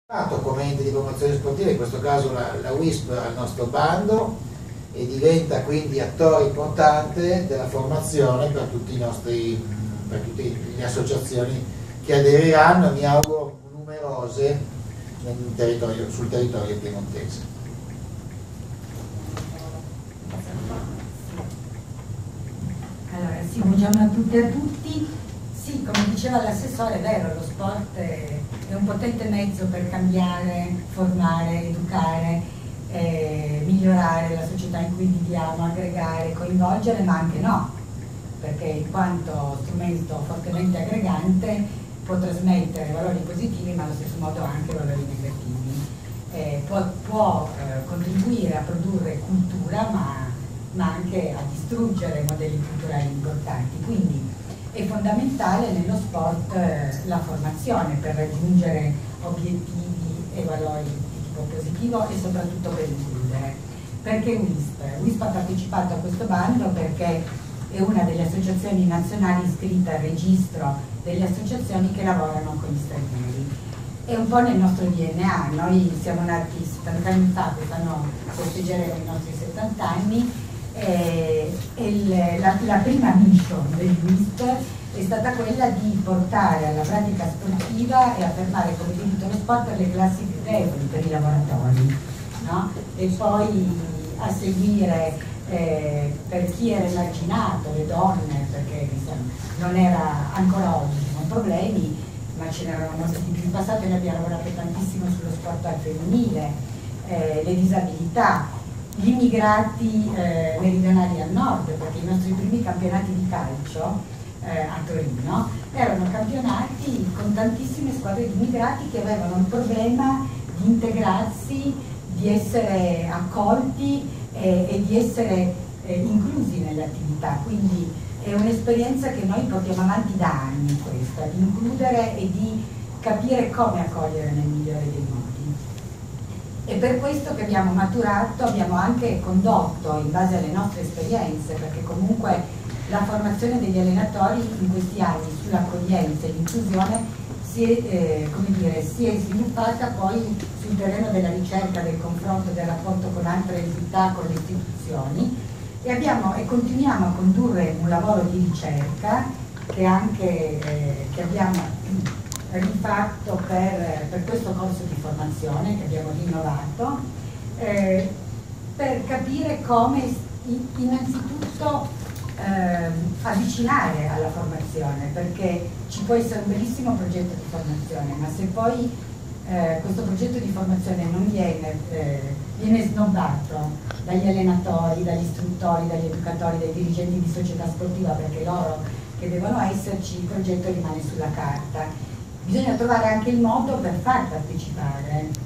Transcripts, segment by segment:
Come ente di promozione sportiva, in questo caso la WISP al nostro bando e diventa quindi attore importante della formazione per tutte le associazioni che aderiranno, mi auguro numerose, sul territorio piemontese. Allora, sì, buongiorno a tutte e a tutti. Sì, come diceva l'assessore, è vero, lo sport è un potente mezzo per cambiare, formare, educare, migliorare la società in cui viviamo, aggregare, coinvolgere, ma anche no, perché in quanto strumento fortemente aggregante può trasmettere valori positivi ma allo stesso modo anche valori negativi. Può contribuire a produrre cultura ma anche a distruggere modelli culturali importanti. Quindi è fondamentale nello sport la formazione per raggiungere obiettivi e valori di tipo positivo e soprattutto per includere. Perché WISP? WISP ha partecipato a questo bando perché è una delle associazioni nazionali iscritte al registro delle associazioni che lavorano con gli stranieri. È un po' nel nostro DNA, noi siamo nati 70 anni fa, quest'anno festeggeremo i nostri 70 anni. La prima mission del WISP è stata quella di portare alla pratica sportiva e affermare come diritto lo sport per le classi più deboli, per i lavoratori, no? E poi a seguire per chi era emarginato, le donne, perché insomma, non era ancora oggi con problemi, ma ce n'erano molti di più in passato e noi abbiamo lavorato tantissimo sullo sport al femminile, le disabilità, gli immigrati meridionali al nord, perché i nostri primi campionati di calcio a Torino erano campionati con tantissime squadre di immigrati che avevano il problema di integrarsi, di essere accolti e di essere inclusi nelle attività. Quindi è un'esperienza che noi portiamo avanti da anni, questa, di includere e di capire come accogliere nel migliore dei modi. È per questo che abbiamo maturato, abbiamo anche condotto in base alle nostre esperienze, perché comunque la formazione degli allenatori in questi anni sull'accoglienza e l'inclusione si è sviluppata poi sul terreno della ricerca, del confronto, del rapporto con altre entità, con le istituzioni e continuiamo a condurre un lavoro di ricerca che abbiamo rifatto per questo corso di formazione che abbiamo rinnovato per capire come innanzitutto avvicinare alla formazione, perché ci può essere un bellissimo progetto di formazione, ma se poi questo progetto di formazione non viene snobbato dagli allenatori, dagli istruttori, dagli educatori, dai dirigenti di società sportiva, perché loro che devono esserci, il progetto rimane sulla carta. Bisogna trovare anche il modo per far partecipare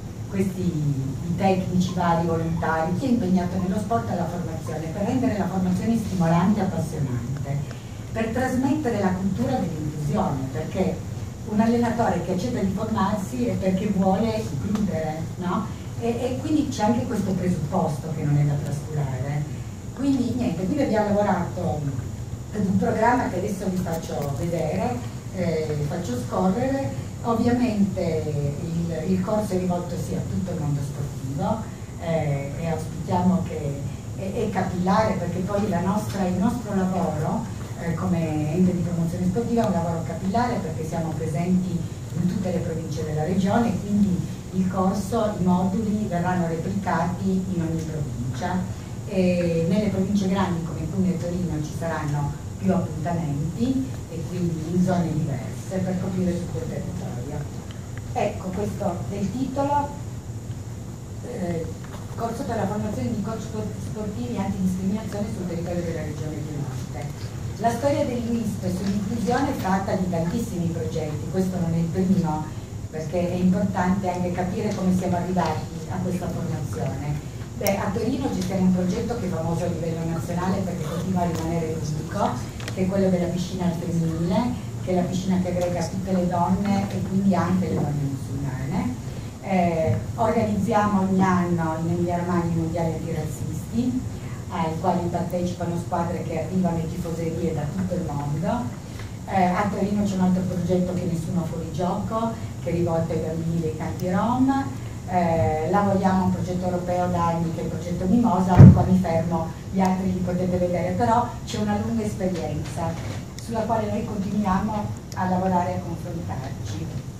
i tecnici vari, volontari, chi è impegnato nello sport alla formazione, per rendere la formazione stimolante e appassionante, per trasmettere la cultura dell'inclusione, perché un allenatore che accetta di formarsi è perché vuole includere, no? E quindi c'è anche questo presupposto che non è da trascurare. Quindi niente, quindi abbiamo lavorato ad un programma che adesso vi faccio vedere, faccio scorrere. Ovviamente il corso è rivolto sia a tutto il mondo sportivo e auspichiamo che è capillare, perché poi il nostro lavoro come ente di promozione sportiva è un lavoro capillare, perché siamo presenti in tutte le province della regione, quindi il corso, i moduli verranno replicati in ogni provincia e nelle province grandi come Cuneo e Torino ci saranno più appuntamenti e quindi in zone diverse per coprire tutto il territorio. Ecco, questo è il titolo, corso per la formazione di coach sportivi antidiscriminazione sul territorio della regione Piemonte. La storia del WISP sull'inclusione è fatta di tantissimi progetti, questo non è il primo, perché è importante anche capire come siamo arrivati a questa formazione. A Torino gestiamo un progetto che è famoso a livello nazionale perché continua a rimanere unico, che è quello della piscina al femminile, che è la piscina che aggrega tutte le donne e quindi anche le donne musulmane. Organizziamo ogni anno in Emilia-Romagna i mondiali antirazzisti, ai quali partecipano squadre che arrivano e tifoserie da tutto il mondo. A Torino c'è un altro progetto che Nessuno fuori gioco, che è rivolto ai bambini dei campi Rom. Lavoriamo a un progetto europeo da anni che è il progetto Mimosa, qua mi fermo, gli altri li potete vedere, però c'è una lunga esperienza sulla quale noi continuiamo a lavorare e a confrontarci.